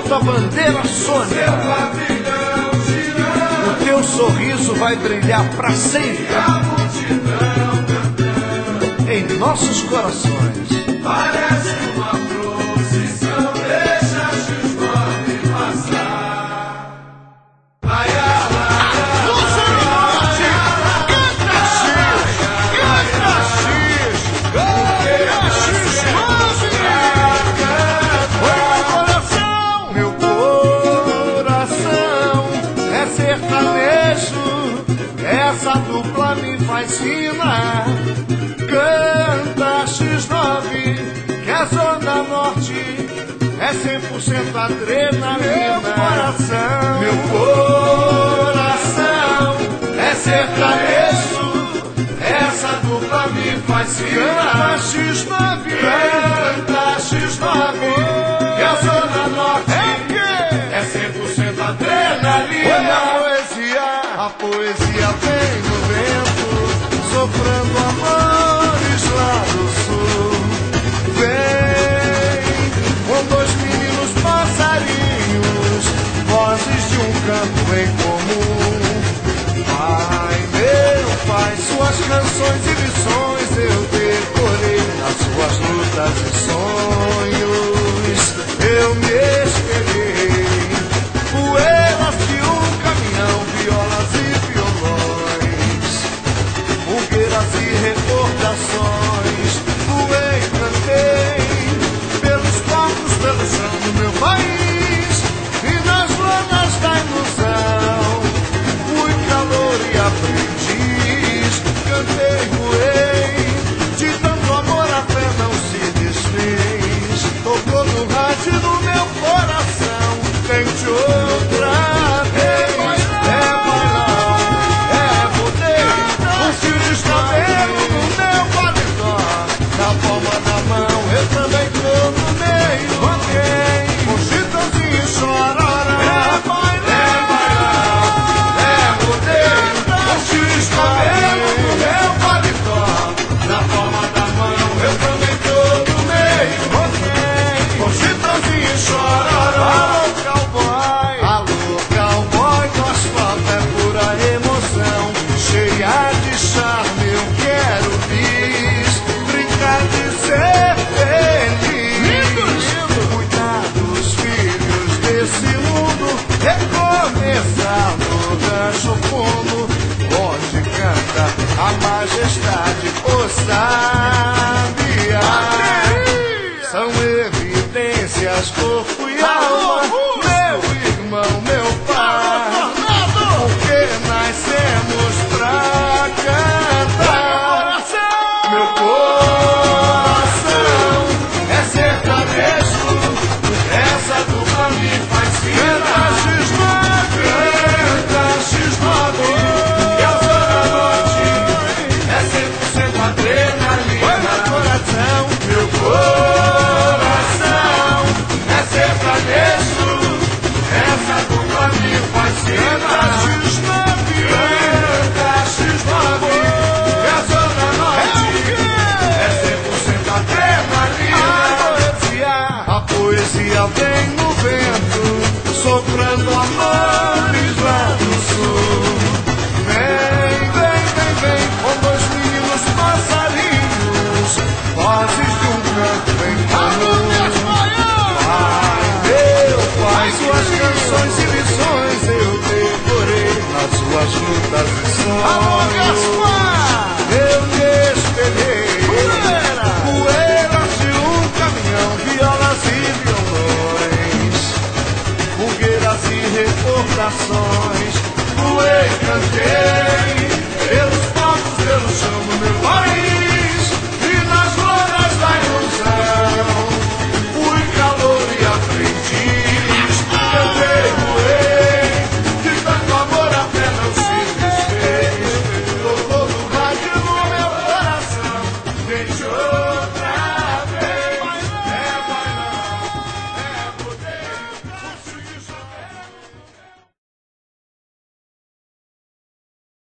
tua bandeira, Sônia. O teu sorriso vai brilhar pra sempre em nossos corações. Parece uma procissão, deixa X9 passar. Ai, ai, ai, Lúcio Norte! Canta X! Canta X! Canta X9! Meu coração é sertanejo, essa dupla me fascina. Canta X9, que a Zona Norte é 100% adrenalina. Meu coração é sertanejo, essa dupla me fascina. Canta X9, canta X9, que a Zona Norte é 100% adrenalina. A poesia vem no vento, soprando amores lá do sul. Vem com dois meninos passarinhos, vozes de um canto em comum. Pai, meu pai, suas canções e lições eu decorei nas suas lutas e sonhos. Eu me espelhei, poeiras de um caminhão, violas e violões, fogueiras e recordações. Voei, cantei pelos palcos, pelo chão do meu país, e nas lonas da ilusão fui calor e aprendiz. Cantei, voei, de tanto amor a fé não se desfez. Tocou no rádio do meu coração, tente outra vez. É bailar, é rodeio, um fio de cabelo no meu paletó, na palma da mão eu também tô no meio. Ok, com chitãozinho e chororó. É bailar, é rodeio, um fio de cabelo no meu paletó, na palma da mão eu também tô no meio. Ok, com chitãozinho e chororó. Alô cowboy, no asfalto é pura emoção, cheia de charme eu quero bis, brincar de ser feliz. Lindo, lindo. Cuidar dos filhos desse mundo, recomeçar no rancho fundo, onde canta a majestade, o sabia. São evidências, corpo e alma, meu irmão, meu pai, porque nascemos pra cantar. Meu coração é sertanejo, essa dupla me fascina. Canta X9, que a Zona Norte é 100% adrenalina. Meu coração é sertanejo, essa dupla me fascina. Canta X9, que a Zona Norte é 100% adrenalina. A poesia vem no vento, soprando amores lá do sul. Vem, vem, vem, vem, com dois meninos passarinhos, vozes de um canto em comum. Pai, meu pai, suas canções e lições eu decorei nas suas lutas e sonhos.